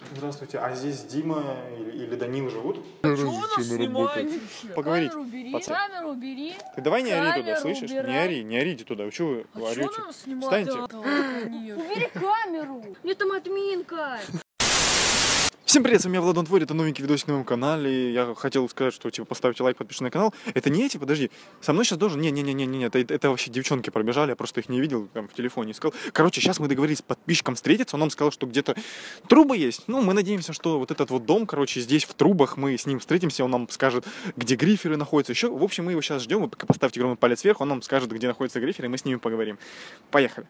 Здравствуйте, а здесь Дима или Данил живут? Чего нас снимаете? Поговорить. Камеру бери, Пацан. камеру бери. Ты давай не ори туда, Камеру слышишь? убирай. Не орите туда. Вы чего вы орете? Чего нас снимать? Встаньте. Убери камеру. Мне там админка. Всем привет, с вами я, Владон Твор, это новенький видосик на моем канале. Я хотел сказать, что типа поставьте лайк, подпишитесь на канал. Это не эти, подожди. Со мной сейчас должен... Не, это вообще девчонки пробежали, я просто их не видел, там в телефоне искал. Короче, сейчас мы договорились с подписчиком встретиться, он нам сказал, что где-то трубы есть. Ну, мы надеемся, что вот этот вот дом, короче, здесь в трубах, мы с ним встретимся, он нам скажет, где гриферы находятся. Еще, в общем, мы его сейчас ждем, вы пока поставьте огромный палец вверх, он нам скажет, где находятся гриферы, и мы с ними поговорим. Поехали.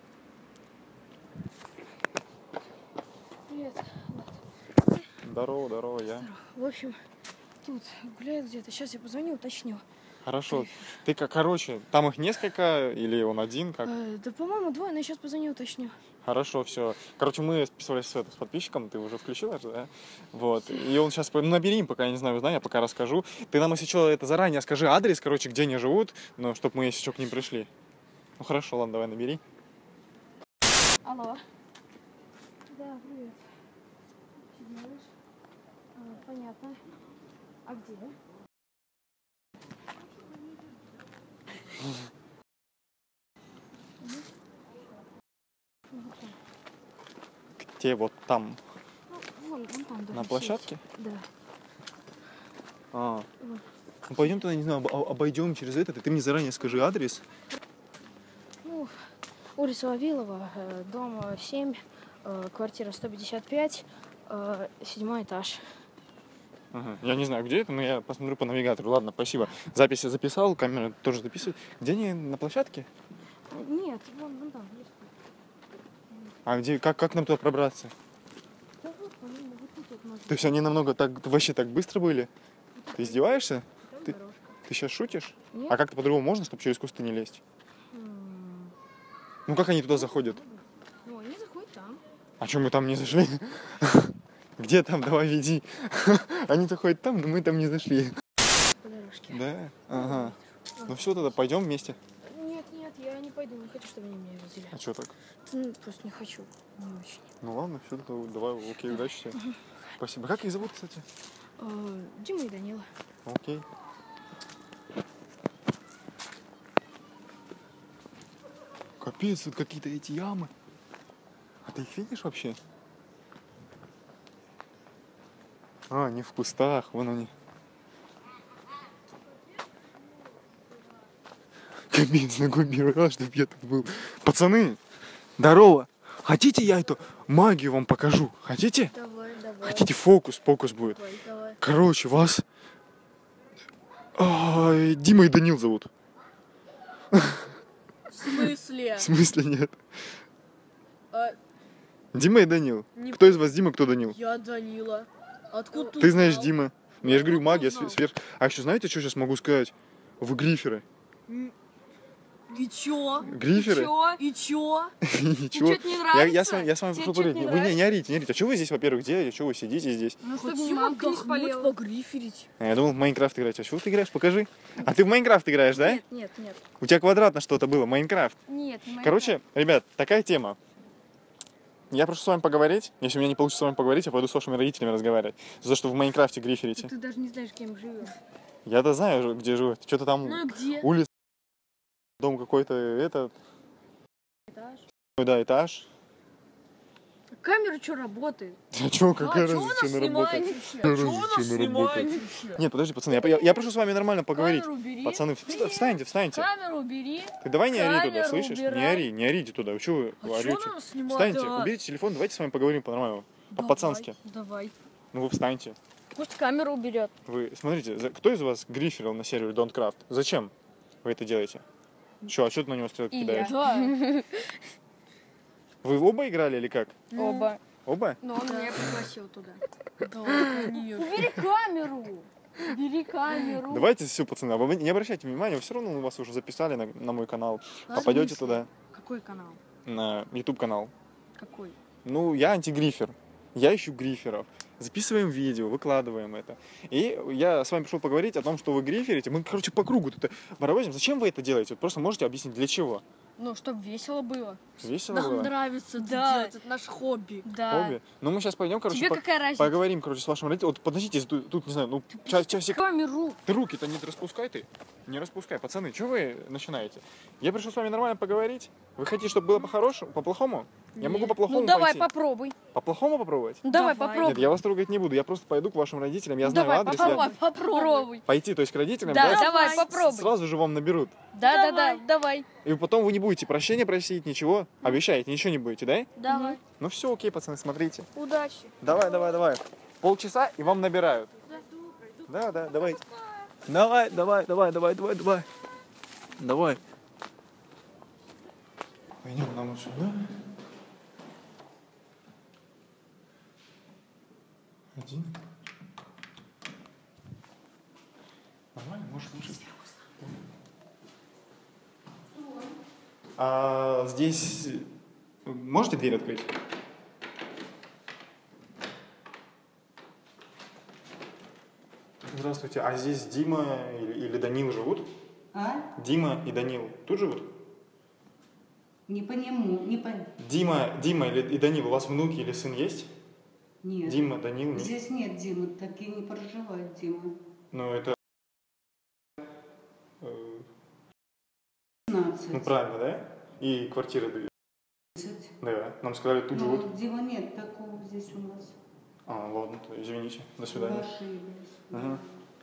Здорово, я. В общем, тут гуляет где-то. Сейчас я позвоню, уточню. Хорошо. Ты как, короче, там их несколько или он один? Как? Да, по-моему, двое, но я сейчас позвоню, уточню. Хорошо, все. Короче, мы списывались с подписчиком, ты уже включил это, да? Вот. И он сейчас, ну, набери им, пока я не знаю, знаю, я пока расскажу. Ты нам, если что, это заранее скажи адрес, короче, где они живут, ну, чтобы мы, если что, к ним пришли. Ну, хорошо, ладно, давай набери. Алло. Да, привет. Что делаешь? Понятно. А где? Где вот там? Ну, вон там, да. На площадке? Да. Ну, пойдем тогда, не знаю, обойдем через этот, и ты мне заранее скажи адрес. Ну, улица Вавилова, дом 7, квартира 155, 7 этаж. Ага. Я не знаю, где это, но я посмотрю по навигатору. Ладно, спасибо. Запись я записал, камера тоже записывает. Где они, на площадке? Нет, вон там есть. А где, как нам туда пробраться? Да вот, по-моему, вот тут вот можно. То есть они намного так, вообще так быстро были? Ты издеваешься? Там Ты дорожка. сейчас шутишь? Нет. А как-то по-другому можно, чтобы через кусты не лезть? Ну как они туда заходят? Ну, они заходят там. А что мы там не зашли? Где там? Давай веди. Они заходят там, но мы там не зашли. По дорожке. Да? Ага. Ну все, тогда пойдем вместе. Нет, я не пойду, не хочу, чтобы они меня возили. А что так? Ну, просто не хочу, не очень. Ну ладно, все, давай, окей, удачи тебе. Спасибо. Как их зовут, кстати? Дима и Данила. Окей. Капец, тут какие-то эти ямы. А ты их видишь вообще? А, они в кустах, вон они. Капец, ногой первый, чтобы я тут был. Пацаны, здорово. Хотите, я эту магию вам покажу? Хотите? Давай. Хотите, фокус будет. Давай. Короче, вас Дима и Данил зовут. В смысле? В смысле нет? А, Дима и Данил. Не- Кто из вас Дима, кто Данил? я Данила. Откуда Ты знаешь узнал? Дима. Ну, я же говорю, Откуда магия узнал? сверх. А еще знаете, что сейчас могу сказать? Вы гриферы. И чё? Гриферы? И чё? Ничего. что-то не нравится? Я с вами Тебе прошу что-то поговорить. не Вы не орите, не орите. А что вы здесь, во-первых, делаете? Что вы сидите здесь? Ну, чтобы Хотим мамка не отдохнуть, спалила. погриферить. А я думал, в Майнкрафт играть. А что ты играешь? Покажи. А ты в Майнкрафт играешь, да? Нет. У тебя квадратно что-то было, Майнкрафт. Нет, не Короче, ребят, такая тема. Я прошу с вами поговорить. Если у меня не получится с вами поговорить, я пойду с вашими родителями разговаривать. За то, что в Майнкрафте гриферите. Ты даже не знаешь, кем живем. Я-то знаю, где живу. Что-то там Ну и где? улица, дом какой-то, этот, Этаж. да, этаж. Камера что работает? А чё, какая чё вы разница, нас на работает? снимаете? Какая Чё вы разница, нас на работает? снимаете? Нет, подожди, пацаны, я прошу с вами нормально поговорить. Камеру бери. Пацаны, встаньте. Камеру бери. Ты давай не ори туда, камеру слышишь? убирай. Не орите туда. Вы чё вы А чё орете? нам снимать? Встаньте, Да. уберите телефон, давайте с вами поговорим по-нормальному. Давай, По-пацански. Давай. Ну вы встаньте. Пусть камеру уберет. Вы смотрите, кто из вас гриферил на сервере Don't Craft? Зачем вы это делаете? Чё, а что ты на него стрелки И кидаешь? Да. Вы оба играли или как? Оба. Оба? Но он меня пригласил туда. Да, конечно. Убери камеру. Бери камеру. Давайте все, пацаны, вы не обращайте внимания, все равно мы вас уже записали на мой канал. Попадете туда, Какой канал? на YouTube канал. Какой? Ну, я антигрифер. Я ищу гриферов. Записываем видео, выкладываем это. И я с вами пришел поговорить о том, что вы гриферите. Мы, короче, по кругу тут барабаним. Зачем вы это делаете? Вот просто можете объяснить, для чего? Ну, чтобы весело было. Весело Нам было? нравится это Да. делать, это наш хобби. Да. Хобби? Ну, мы сейчас пойдем, короче, Тебе какая разница? поговорим, короче, с вашим родителем. Вот подождите, тут, не знаю, ну, часик. Кроме рук. Ты руки-то не распускай ты. Не распускай, пацаны, что вы начинаете? Я пришел с вами нормально поговорить. Вы хотите, чтобы было по-хорошему, по-плохому? Я могу по-плохому Ну, давай, пойти. попробуй. По-плохому попробовать? Ну, давай, Давай. попробуй. Нет, я вас трогать не буду. Я просто пойду к вашим родителям. Я знаю Давай, адрес. попробуй, попробуй. Пойти, то есть к родителям, Да, да? давай, попробуй. Сразу же вам наберут. Да, давай. И потом вы не будете прощения просить, ничего. Обещаете, ничего не будете, да? Давай. Ну все, окей, пацаны, смотрите. Удачи. Давай. Полчаса и вам набирают. Да, давайте. Давай. Давай. Пойдем нам вот сюда. Один. Нормально, может лучше. А здесь можете дверь открыть? Здравствуйте, а здесь Дима или Данил живут? А? Дима и Данил тут живут? Не по нему, не по... Дима и Данил, у вас внуки или сын есть? Нет. Дима, Данил, нет? Здесь нет Димы, такие не проживают, Дима. Ну это... 15. Ну правильно, да? И квартиры дают. Да, нам сказали, тут живут. Ну, Дима нет такого здесь у нас. А, ладно, то извините, до свидания. Вы ошиблись. Ага.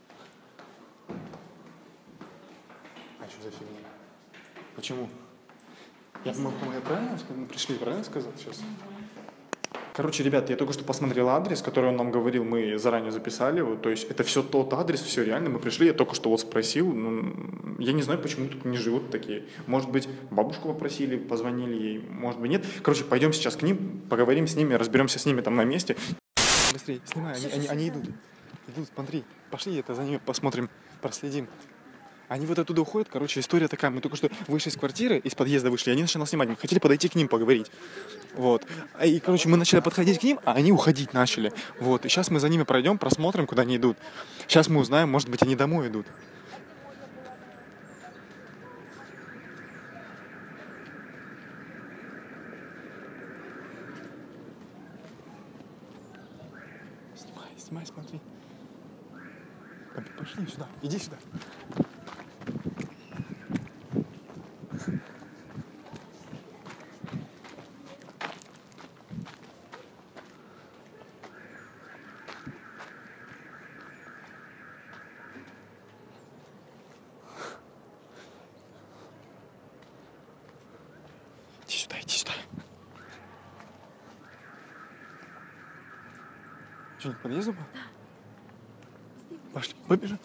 А что за фигня? Почему? Мы правильно сказали? Мы пришли, правильно сказал сейчас? Короче, ребята, я только что посмотрел адрес, который он нам говорил, мы заранее записали. Вот, то есть это все тот адрес, все реально. Мы пришли, я только что вот спросил. Ну, я не знаю, почему тут не живут такие. Может быть, бабушку попросили, позвонили ей, может быть, нет. Короче, пойдем сейчас к ним, поговорим с ними, разберемся с ними там на месте. Быстрее, снимай, они идут. Идут, смотри. Пошли это за ними посмотрим, проследим. Они вот оттуда уходят, короче, история такая. Мы только что вышли из квартиры, из подъезда вышли, они начали нас снимать. Мы хотели подойти к ним поговорить. Вот. И, короче, мы начали подходить к ним, а они уходить начали. Вот. И сейчас мы за ними пройдем, просмотрим, куда они идут. Сейчас мы узнаем, может быть, они домой идут. Снимай, смотри. Пошли сюда, иди сюда. Иди сюда. Что, не к подъезду был? Пошли, побежим.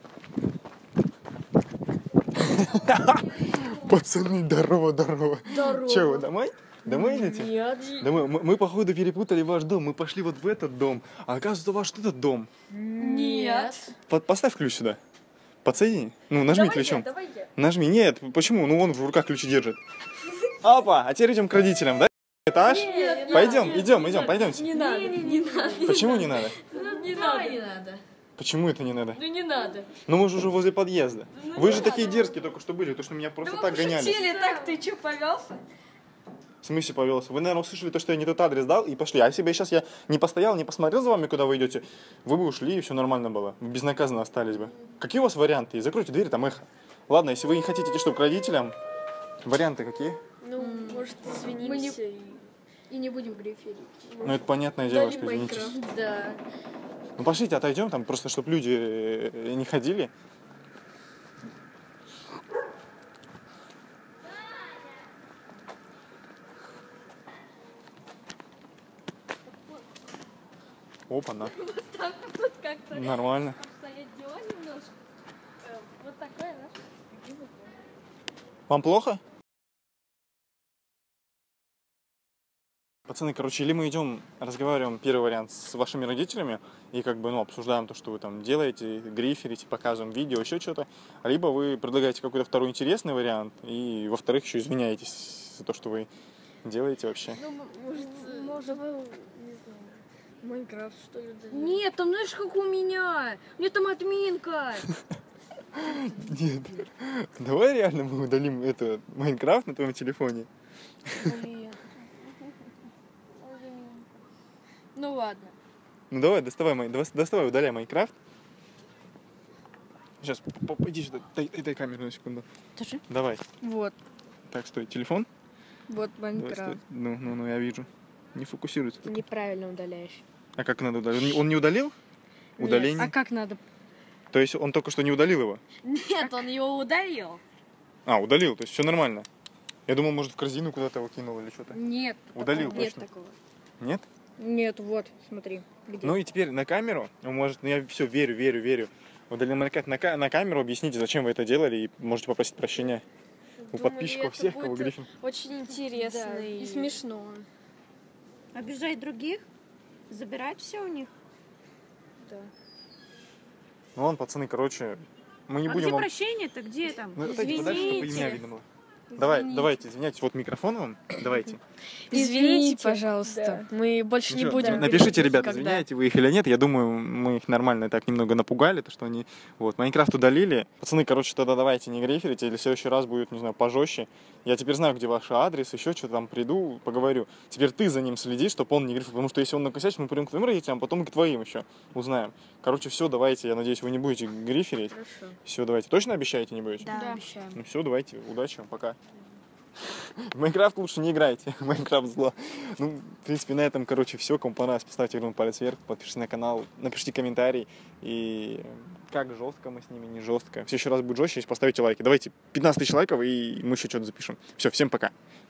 Пацаны, здорово. Че, вы домой? Домой идете? Нет. Домой. Мы, походу, перепутали ваш дом. Мы пошли вот в этот дом. А оказывается, ваш этот дом. Нет. Поставь ключ сюда. Подсоедини. Ну, нажми ключом. Давай я. Нажми. Нет, почему? Ну, он в руках ключи держит. Опа, а теперь идем к родителям, да? Этаж? Пойдем, идем, пойдемте. Не надо. Почему не надо? Не надо. Почему это не надо? Ну не надо. Ну мы же уже возле подъезда. Вы же такие дерзкие только что были, то что меня просто так гоняли. Так ты что, повелся? В смысле повелся? Вы, наверное, услышали то, что я не тот адрес дал и пошли. А если бы сейчас я не постоял, не посмотрел за вами, куда вы идете, вы бы ушли и все нормально было. Вы безнаказанно остались бы. Какие у вас варианты? Закройте дверь, там эхо. Ладно, если вы не хотите идти, что к родителям, варианты какие? Ну, может, извинимся И не будем гриферить. Ну это понятное дело, что извинитесь. Да. Ну пошлите, отойдем там, просто чтобы люди не ходили. Опа-на. Вот как-то Нормально. стоять дела немножко. Вот такая наша. Вам плохо? Пацаны, короче, или мы идем, разговариваем, первый вариант, с вашими родителями, и как бы, ну, обсуждаем то, что вы там делаете, гриферите, показываем видео, еще что-то, либо вы предлагаете какой-то второй интересный вариант, и, во-вторых, еще извиняетесь за то, что вы делаете вообще. Ну, может, давай, не знаю, Майнкрафт, что ли, да? Нет, там знаешь, как у меня. У меня там админка. Нет. Давай реально мы удалим это Майнкрафт на твоем телефоне. Блин. Ну ладно. Ну давай, доставай, удаляй Майнкрафт. Сейчас, иди сюда, дай камеру на секунду. Держи. Давай. Вот. Так, стой, телефон. Вот Давай, стой. Майнкрафт. Ну, я вижу. Не фокусируется. только. Неправильно удаляешь. А как надо удалить? Он не удалил? Нет. Удаление? А как надо? То есть он только что не удалил его? Нет, он его удалил. А, удалил, то есть все нормально. Я думал, может, в корзину куда-то его кинул или что-то. Нет. Удалил такого. Нет точно? такого. Нет? Нет, вот, смотри. Где? Ну и теперь на камеру, он может, ну я все верю. Удалил Майнкрафт на камеру, объясните, зачем вы это делали, и можете попросить прощения у Думали, подписчиков это всех, кого будет грифим. Очень интересно Да, и смешно. Обижать других? Забирать все у них? Да. Ну ладно, пацаны, короче, мы не А будем где вам... прощение-то? Где там? Ну, отойдите подальше, чтобы и меня Извините. видно было. Извините. Давайте, извиняйтесь, вот микрофон вам, давайте. Извините, пожалуйста. Мы больше не Ну, будем. напишите, говорить ребята, никогда. извиняете вы их или нет. Я думаю, мы их нормально так немного напугали, то что они вот Майнкрафт удалили. Пацаны, короче, тогда давайте не гриферите, или в следующий раз будет, не знаю, пожестче. Я теперь знаю, где ваш адрес, еще что-то там приду, поговорю. Теперь ты за ним следи, чтобы он не грифил, потому что если он накосячит, мы придем к твоим родителям, а потом и к твоим еще узнаем. Короче, все, давайте, я надеюсь, вы не будете гриферить. Хорошо. Все, давайте. Точно обещаете, не будете? Да, Да. обещаем. Ну все, давайте, удачи вам, пока. В Майнкрафт лучше не играйте, Майнкрафт зло. Ну, в принципе, на этом, короче, все. Кому понравилось, поставьте огромный палец вверх, подпишитесь на канал, напишите комментарий. И как жестко мы с ними, не жестко. В следующий раз будет жестче, если поставите лайки. Давайте 15 тысяч лайков, и мы еще что-то запишем. Все, всем пока.